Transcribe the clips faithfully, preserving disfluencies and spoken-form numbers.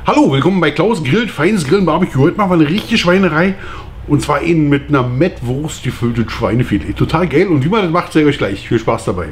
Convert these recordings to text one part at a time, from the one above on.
Hallo, willkommen bei Klaus Grillt, feines Grillen Barbecue. Heute machen wir eine richtige Schweinerei. Und zwar eben mit einer Mettwurst gefüllte Schweinefilet. Total geil. Und wie man das macht, zeige ich euch gleich. Viel Spaß dabei.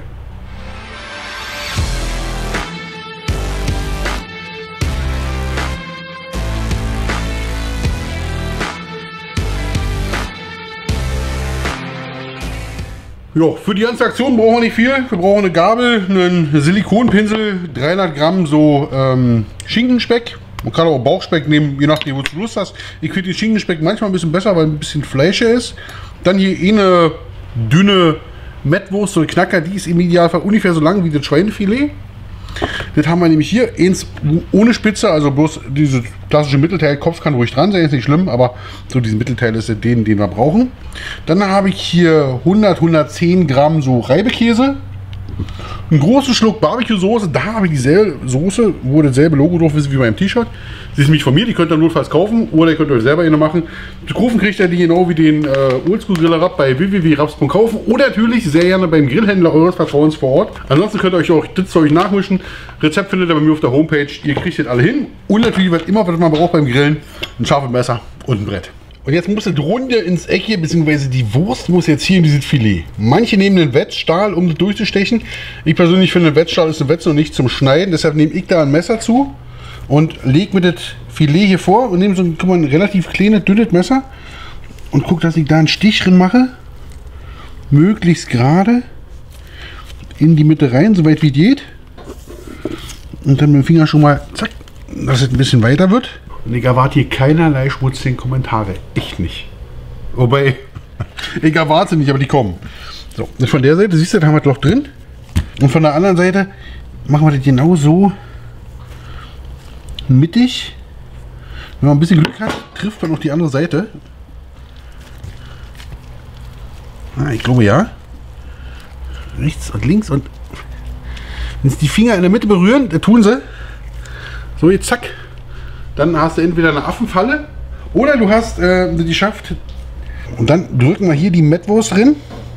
Ja, für die ganze Aktion brauchen wir nicht viel. Wir brauchen eine Gabel, einen Silikonpinsel, dreihundert Gramm so ähm, Schinkenspeck. Man kann auch Bauchspeck nehmen, je nachdem, wozu du Lust hast. Ich finde den Schinkenspeck manchmal ein bisschen besser, weil ein bisschen fleischiger ist. Dann hier eine dünne Mettwurst, so eine Knacker, die ist im Idealfall ungefähr so lang wie das Schweinefilet. Das haben wir nämlich hier, eins ohne Spitze, also bloß diese klassische Mittelteil, Kopf kann ruhig dran sein, ist nicht schlimm, aber so diesen Mittelteil ist den, den wir brauchen. Dann habe ich hier hundert, hundertzehn Gramm so Reibekäse, einen großen Schluck Barbecue-Soße, da habe ich dieselbe Soße, wo dasselbe Logo drauf ist wie beim T-Shirt. Sie ist nämlich von mir, die könnt ihr notfalls kaufen oder ihr könnt euch selber eine machen. Zu kaufen kriegt ihr die genau wie den äh, Oldschool-Griller Rapp bei w w w punkt raps punkt kaufen oder natürlich sehr gerne beim Grillhändler eures Vertrauens vor Ort. Ansonsten könnt ihr euch auch das Zeug nachmischen. Rezept findet ihr bei mir auf der Homepage. Ihr kriegt das alle hin. Und natürlich wird immer, was man braucht beim Grillen, ein scharfes Messer und ein Brett. Und jetzt muss das Runde ins Eck hier, beziehungsweise die Wurst muss jetzt hier in dieses Filet. Manche nehmen einen Wetzstahl, um das durchzustechen. Ich persönlich finde, ein Wetzstahl ist eine Wetze und nicht zum Schneiden. Deshalb nehme ich da ein Messer zu und lege mir das Filet hier vor und nehme so ein, ein relativ kleines, dünnes Messer und gucke, dass ich da einen Stich drin mache. Möglichst gerade in die Mitte rein, soweit wie geht. Und dann mit dem Finger schon mal, zack, dass es ein bisschen weiter wird. Und ich erwarte hier keinerlei schmutzigen Kommentare. Echt nicht. Wobei, ich erwarte nicht, aber die kommen. So, und von der Seite, siehst du, da haben wir das Loch drin. Und von der anderen Seite machen wir das genau so mittig. Wenn man ein bisschen Glück hat, trifft man noch die andere Seite. Ah, ich glaube ja. Rechts und links und wenn es die Finger in der Mitte berühren, da tun sie. So, jetzt zack. Dann hast du entweder eine Affenfalle oder du hast äh, die geschafft. Und dann drücken wir hier die Mettwurst drin.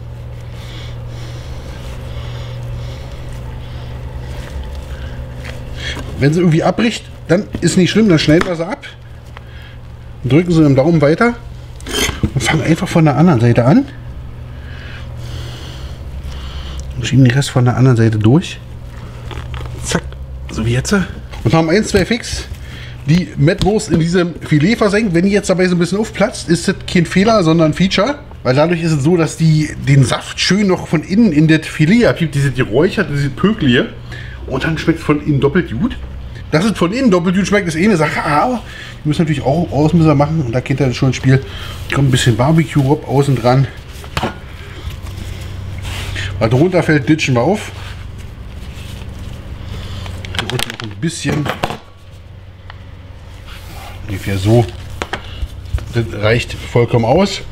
Wenn sie irgendwie abbricht, dann ist nicht schlimm, dann schneiden wir sie ab. Drücken sie mit dem Daumen weiter und fangen einfach von der anderen Seite an. Und schieben den Rest von der anderen Seite durch. Zack, so wie jetzt. Und haben eins, zwei fix. Die Mettwurst in diesem Filet versenkt. Wenn die jetzt dabei so ein bisschen aufplatzt, ist das kein Fehler, sondern ein Feature. Weil dadurch ist es so, dass die den Saft schön noch von innen in das Filet abgibt. Diese geräuchert, diese Pökel hier. Und dann schmeckt es von innen doppelt gut. Dass es von innen doppelt gut schmeckt, ist eh eine Sache. Aber wir müssen natürlich auch Außenmesser machen. Und da kennt ihr das schon ins Spiel. Kommt ein bisschen Barbecue-Rob außen dran. Was drunter fällt, ditchen wir auf. Hier unten noch ein bisschen. Ungefähr so. Das reicht vollkommen aus.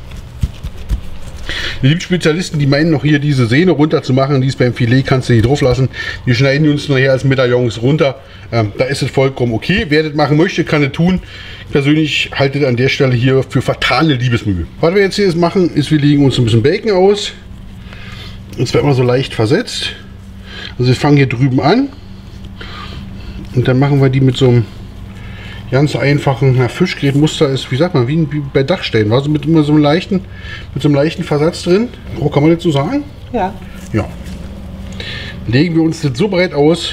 Es gibt Spezialisten, die meinen noch hier diese Sehne runter zu machen. Die ist beim Filet, kannst du nicht drauf lassen. Wir schneiden die uns nachher als Medaillons runter. Ähm, da ist es vollkommen okay. Wer das machen möchte, kann es tun. Ich persönlich halte das an der Stelle hier für fatale Liebesmühe. Was wir jetzt hier machen, ist, wir legen uns ein bisschen Bacon aus. Und zwar immer so leicht versetzt. Also wir fangen hier drüben an. Und dann machen wir die mit so einem ganz einfachen ja, Fischgrätmuster ist, wie sagt man, wie, wie bei Dachsteinen. Also mit immer so einem leichten, mit so einem leichten Versatz drin. Oh, kann man das so sagen? Ja. Ja. Legen wir uns das so breit aus,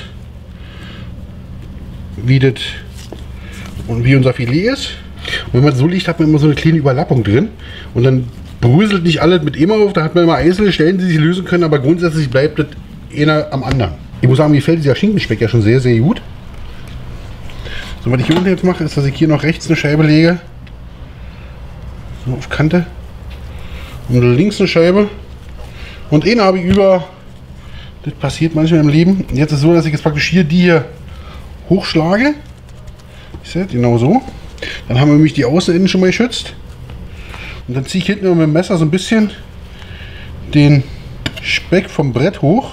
wie das und wie unser Filet ist. Und wenn man das so liegt, hat man immer so eine kleine Überlappung drin. Und dann bröselt nicht alles mit immer auf. Da hat man immer einzelne Stellen, die sich lösen können, aber grundsätzlich bleibt das einer am anderen. Ich muss sagen, mir gefällt dieser Schinkenspeck ja schon sehr, sehr gut. So, was ich hier unten jetzt mache, ist, dass ich hier noch rechts eine Scheibe lege. So auf Kante. Und links eine Scheibe. Und eine habe ich über. Das passiert manchmal im Leben. Jetzt ist es so, dass ich jetzt praktisch hier die hier hochschlage. Ich sehe, genau so. Dann haben wir nämlich die Außeninnen schon mal geschützt. Und dann ziehe ich hinten mit dem Messer so ein bisschen den Speck vom Brett hoch.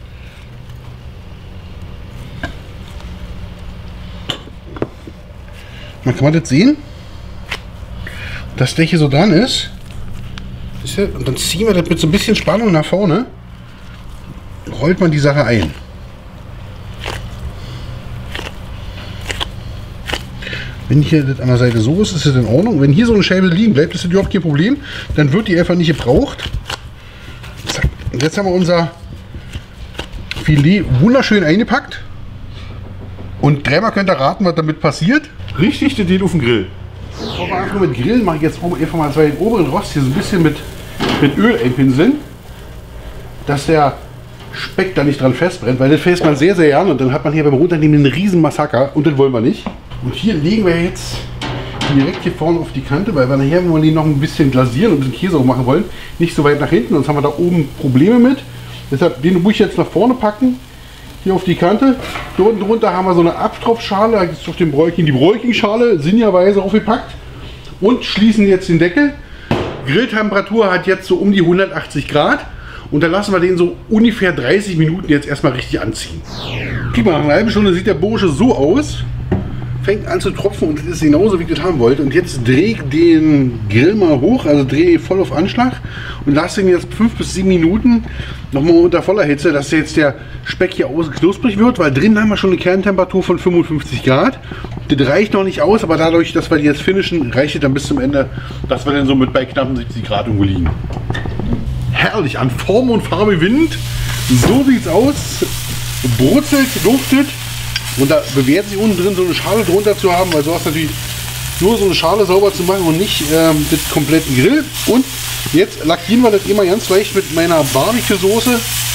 Man kann man das sehen, dass der hier so dran ist. Und dann ziehen wir das mit so ein bisschen Spannung nach vorne. Rollt man die Sache ein. Wenn hier das an der Seite so ist, ist das in Ordnung. Wenn hier so eine Scheibe liegen bleibt, ist das überhaupt kein Problem. Dann wird die einfach nicht gebraucht. Zack. Und jetzt haben wir unser Filet wunderschön eingepackt. Und dreimal könnt ihr raten, was damit passiert. Richtig, das geht auf den Grill. Aber einfach mit Grillen mache ich jetzt einfach mal zwei den oberen Rost hier so ein bisschen mit, mit Öl einpinseln, dass der Speck da nicht dran festbrennt, weil das fällt man sehr, sehr gern und dann hat man hier beim Runternehmen einen riesen Massaker und das wollen wir nicht. Und hier legen wir jetzt direkt hier vorne auf die Kante, weil wir nachher, wenn wir die noch ein bisschen glasieren und ein bisschen Käse auch machen wollen, nicht so weit nach hinten, sonst haben wir da oben Probleme mit. Deshalb den muss ich jetzt nach vorne packen, hier auf die Kante. Hier unten drunter haben wir so eine Abtropfschale, da ist auf dem Bräuchchen die Bräuchchenschale sinnvollerweise aufgepackt und schließen jetzt den Deckel. Grilltemperatur hat jetzt so um die hundertachtzig Grad und dann lassen wir den so ungefähr dreißig Minuten jetzt erstmal richtig anziehen. Guck mal, nach einer halben Stunde sieht der Bursche so aus. Fängt an zu tropfen und das ist genauso, wie ich das haben wollte. Und jetzt drehe ich den Grill mal hoch, also drehe voll auf Anschlag und lasse ihn jetzt fünf bis sieben Minuten nochmal unter voller Hitze, dass jetzt der Speck hier außen knusprig wird, weil drin haben wir schon eine Kerntemperatur von fünfundfünfzig Grad. Das reicht noch nicht aus, aber dadurch, dass wir die jetzt finishen, reicht es dann bis zum Ende, dass wir dann so mit bei knappen siebzig Grad irgendwo liegen. Herrlich, an Form und Farbe Wind. So sieht's aus. Brutzelt, duftet. Und da bewährt sich unten drin so eine Schale drunter zu haben, weil so hast du natürlich nur so eine Schale sauber zu machen und nicht ähm, den kompletten Grill. Und jetzt lackieren wir das immer ganz leicht mit meiner Barbecue-Soße.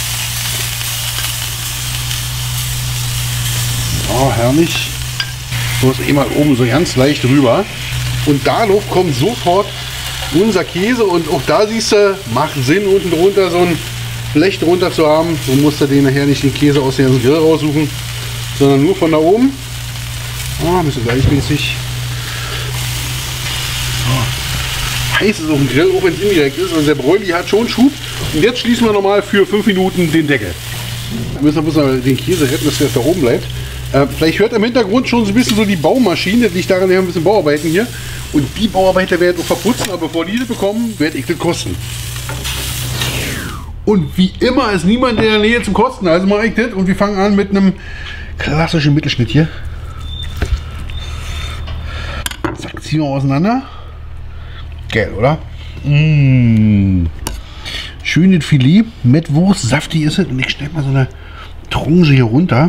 Oh, herrlich. So ist immer oben so ganz leicht rüber. Und darauf kommt sofort unser Käse. Und auch da siehst du, macht Sinn, unten drunter so ein Blech drunter zu haben. So musst du den nachher nicht den Käse aus dem Grill raussuchen, sondern nur von da oben. Oh, ein bisschen gleichmäßig. Oh. Heiß ist auf dem Grill, auch wenn es indirekt ist. Also der Bräuli hat schon Schub. Und jetzt schließen wir nochmal für fünf Minuten den Deckel. Wir müssen wir den Käse retten, dass der da oben bleibt. Äh, vielleicht hört im Hintergrund schon so ein bisschen so die Baumaschine. Das liegt daran, wir haben ein bisschen Bauarbeiten hier. Und die Bauarbeiter werden auch verputzen, aber bevor die das bekommen, werde ich das kosten. Und wie immer ist niemand in der Nähe zum Kosten. Also mache ich das und wir fangen an mit einem klassischen Mittelschnitt hier. Zack, ziehen wir auseinander. Geil, oder? Mmh. Schönes Filet mit Wurst, saftig ist es. Und ich stelle mal so eine Tranche hier runter.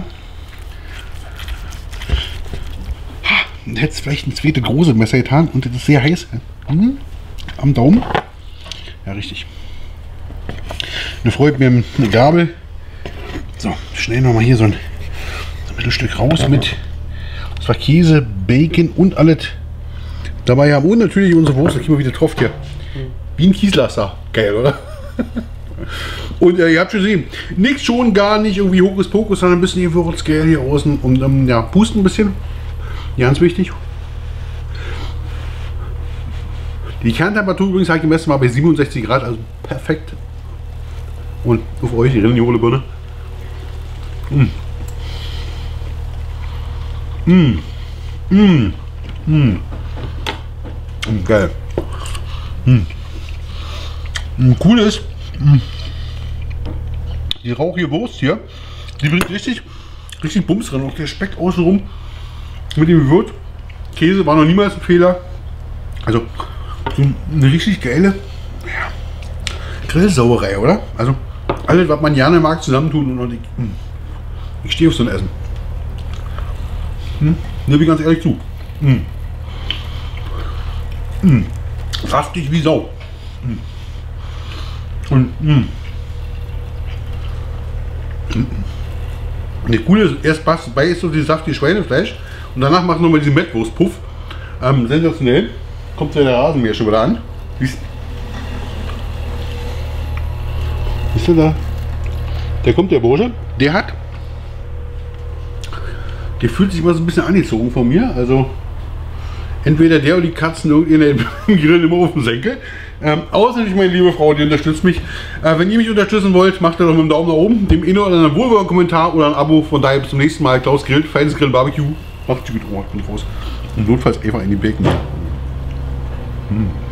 Ha, und hätte es vielleicht ein zweites große Messer getan und das ist sehr heiß. Hm? Am Daumen. Ja, richtig. Eine Freude mir eine Gabel. So, schnell noch mal hier so ein Mittelstück raus mit zwar Käse, Bacon und alles dabei haben. Und natürlich unsere Wurst, da kriegen wir wieder drauf hier. Wie ein Kieslaster. Geil, oder? Und äh, ihr habt schon gesehen, nichts schon gar nicht irgendwie Hokuspokus, sondern ein bisschen hier Würzgel hier außen und ähm, ja, pusten ein bisschen. Ganz wichtig. Die Kerntemperatur übrigens habe ich gemessen mal bei siebenundsechzig Grad, also perfekt. Und auf euch die Rindenjohle-Birne. Mm. Mm. Mm. Mm. Mm. Geil. Mm. Mm. Cool ist, mm. die rauchige Wurst hier, die bringt richtig, richtig Bums drin. Auch der Speck außenrum mit dem Gewürz. Käse war noch niemals ein Fehler. Also so eine richtig geile ja, Grillsauerei, oder? Also alles, was man gerne mag, zusammentun und ich, ich stehe auf so ein Essen. Hm? Ne, wie ganz ehrlich zu. Hm. Hm. Saftig wie Sau. Hm. Und hm. Hm. Das Coole ist, erst passt bei ist so dieses saftige Schweinefleisch und danach machen wir nochmal diesen Mettwurstpuff. Ähm, sensationell. Kommt ja der Rasenmäher schon wieder an. Siehst du da? Der kommt, der Bursche. Der hat. Der fühlt sich mal so ein bisschen angezogen von mir. Also entweder der oder die Katzen irgendwie im Grill immer auf dem Senkel. Ähm, außerdem, meine liebe Frau, die unterstützt mich. Äh, wenn ihr mich unterstützen wollt, macht das doch mit dem Daumen nach oben, dem einen oder anderen wohlwollenden Kommentar oder ein Abo. Von daher bis zum nächsten Mal. Klaus grillt, feines Grill Barbecue. Macht's gut, oh, ich bin raus. Und notfalls einfach in die Bacon. Hm.